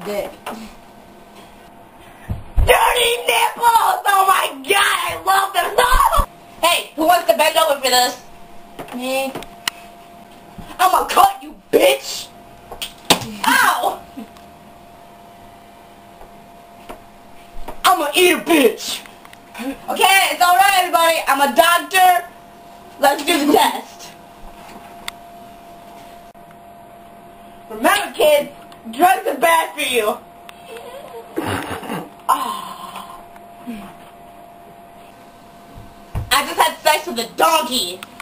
dick. Dirty nipples! Oh my god, I love them! No! Hey, who wants to bend over for this? Me. I'ma cut you, bitch! Ow! I'ma eat a bitch! Okay, it's alright everybody, I'm a doctor. Let's do the test. Remember kids, drugs are bad for you. I just had sex with a donkey.